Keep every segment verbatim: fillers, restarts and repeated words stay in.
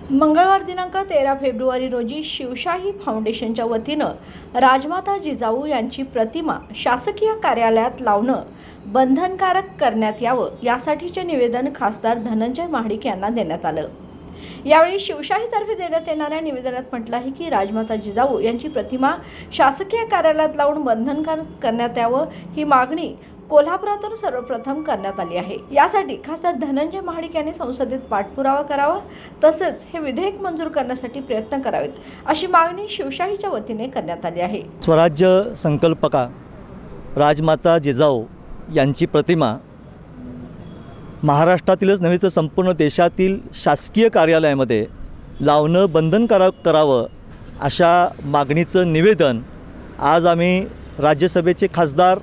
मंगळवार दिनांक तेरा फेब्रुवारी रोजी शिवशाही फाउंडेशनच्या वतीनं राजमाता जिजाऊ यांची प्रतिमा शासकीय कार्यालयात लावणं बंधनकारक करण्यात यावं यासाठीचे निवेदन खासदार धनंजय महाडिक यांना देण्यात आलं। यावेळी शिवशाहीतर्फे देण्यात येणाऱ्या निवेदनात म्हटलं आहे की राजमाता जिजाऊ यांची प्रतिमा शासकीय कार्यालयात लावून बंधनकारक करण्यात यावं ही मागणी कोल्हापुरातून सर्वप्रथम करण्यात आली आहे। यासाठी खासदार धनंजय महाडिक यांनी संसदेत पाठपुरावा करावा तसेच हे विधेयक मंजूर करण्यासाठी प्रयत्न करावेत अशी मागणी शिवशाहीच्या वतीने करण्यात आली आहे। स्वराज्य संकल्पका राजमाता जिजाऊ यांची प्रतिमा महाराष्ट्रातीलच नव्हे तर संपूर्ण देशातील शासकीय कार्यालयामध्ये लावणं बंधनकारक करावं अशा मागणीचं निवेदन आज आम्ही राज्यसभेचे खासदार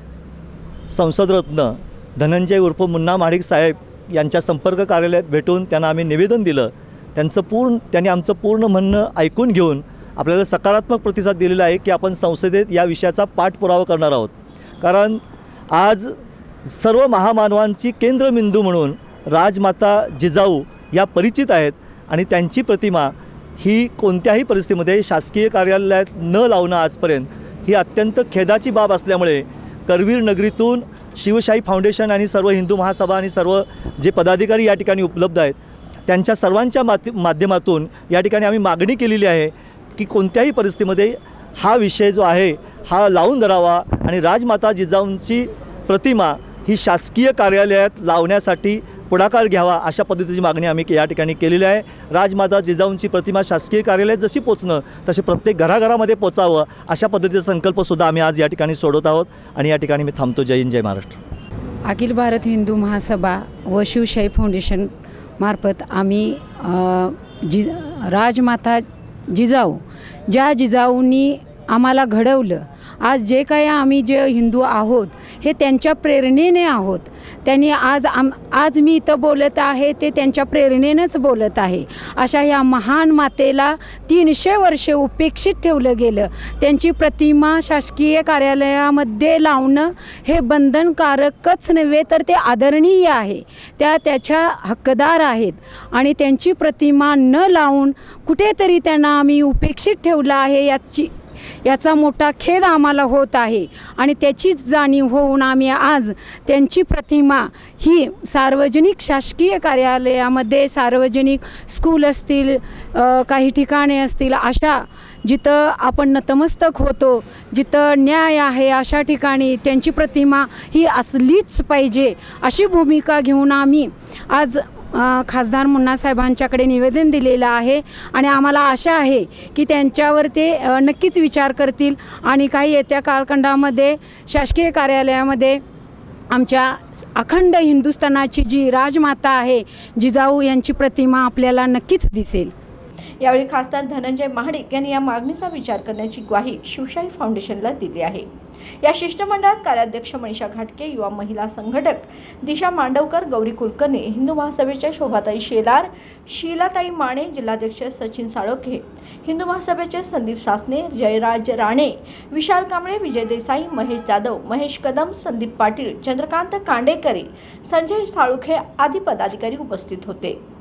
संसदरत्न धनंजय उर्फ मुन्ना महाडिक साहेब यांच्या संपर्क कार्यालयात भेटून त्यांना आम्ही निवेदन दिलं। त्यांचं पूर्ण त्यांनी आमचं पूर्ण म्हणणं ऐकून घेऊन आपल्याला सकारात्मक प्रतिसाद दिलेला आहे की आपण संसदेत या विषयाचा पाठपुरावा करणार आहोत। कारण आज सर्व महामानवांची केंद्रबिंदू म्हणून राजमाता जिजाऊ या परिचित आहेत आणि त्यांची प्रतिमा ही कोणत्याही परिस्थितीमध्ये शासकीय कार्यालयात न लावणं आजपर्यंत ही अत्यंत खेदाची बाब असल्यामुळे करवीर नगरीतून शिवशाही फाउंडेशन आणि सर्व हिंदू महासभा आणि सर्व जे पदाधिकारी या ठिकाणी उपलब्ध आहेत त्यांच्या सर्वांच्या माध्यमातून या ठिकाणी आम्ही मागणी केलेली आहे की कोणत्याही परिस्थितीमध्ये हा विषय जो आहे हा लावून धरावा आणि राजमाता जिजाऊंची प्रतिमा ही शासकीय कार्यालयात लावण्यासाठी पुढाकार घ्यावा अशा पद्धतीची मागणी आम्ही या ठिकाणी केलेली आहे। राजमाता जिजाऊंची प्रतिमा शासकीय कार्यालयात जशी पोचणं तसे प्रत्येक घराघरामध्ये पोचावं अशा पद्धतीचा संकल्पसुद्धा आम्ही आज या ठिकाणी सोडवत आहोत आणि या ठिकाणी मी थांबतो। जय हिंद, जय महाराष्ट्र। अखिल भारत हिंदू महासभा व शिवशाही फाउंडेशन मार्फत आम्ही जि राजमाता जिजाऊ ज्या जिजाऊंनी आम्हाला घडवलं, आज जे काही आम्ही जे हिंदू आहोत हे त्यांच्या प्रेरणेने आहोत। त्यांनी आज आम आज मी इथं बोलत आहे ते त्यांच्या प्रेरणेनेच बोलत आहे। अशा ह्या महान मातेला तीनशे वर्षे उपेक्षित ठेवलं गेलं। त्यांची प्रतिमा शासकीय कार्यालयामध्ये लावणं हे बंधनकारकच नव्हे तर ते आदरणीय आहे। त्या त्याच्या हक्कदार आहेत आणि त्यांची प्रतिमा न लावून कुठेतरी त्यांना आम्ही उपेक्षित ठेवलं आहे याची याचा मोठा खेद आम्हाला होत आहे आणि त्याचीच जाणीव होऊन आम्ही आज त्यांची प्रतिमा ही सार्वजनिक शासकीय कार्यालयामध्ये सार्वजनिक स्कूल असतील काही ठिकाणे असतील अशा जिथं आपण नतमस्तक होतो जिथं न्याय आहे अशा ठिकाणी त्यांची प्रतिमा ही असलीच पाहिजे अशी भूमिका घेऊन आम्ही आज खासदार मुन्ना साहेबांच्याकडे निवेदन दिलेलं आहे आणि आम्हाला आशा आहे की त्यांच्यावर ते नक्कीच विचार करतील आणि काही येत्या कालखंडामध्ये शासकीय कार्यालयामध्ये आमच्या अखंड हिंदुस्थानाची जी राजमाता आहे जिजाऊ यांची प्रतिमा आपल्याला नक्कीच दिसेल। यावेळी खासदार धनंजय महाडिक यांनी या मागणीचा विचार करण्याची ग्वाही शिवशाही फाउंडेशनला दिली आहे। या शिष्टमंडळात कार्याध्यक्ष मनीषा घाटके, युवा महिला संघटक दिशा मांडवकर, गौरी कुलकर्णी, हिंदू महासभेच्या शोभाताई शेलार, शीलाताई माने, जिल्हाध्यक्ष सचिन साळोखे, हिंदू महासभेचे संदीप सासने, जयराज राणे, विशाल कांबळे, विजय देसाई, महेश जाधव, महेश कदम, संदीप पाटील, चंद्रकांत कांडेकरी, संजय साळुखे आदी पदाधिकारी उपस्थित होते।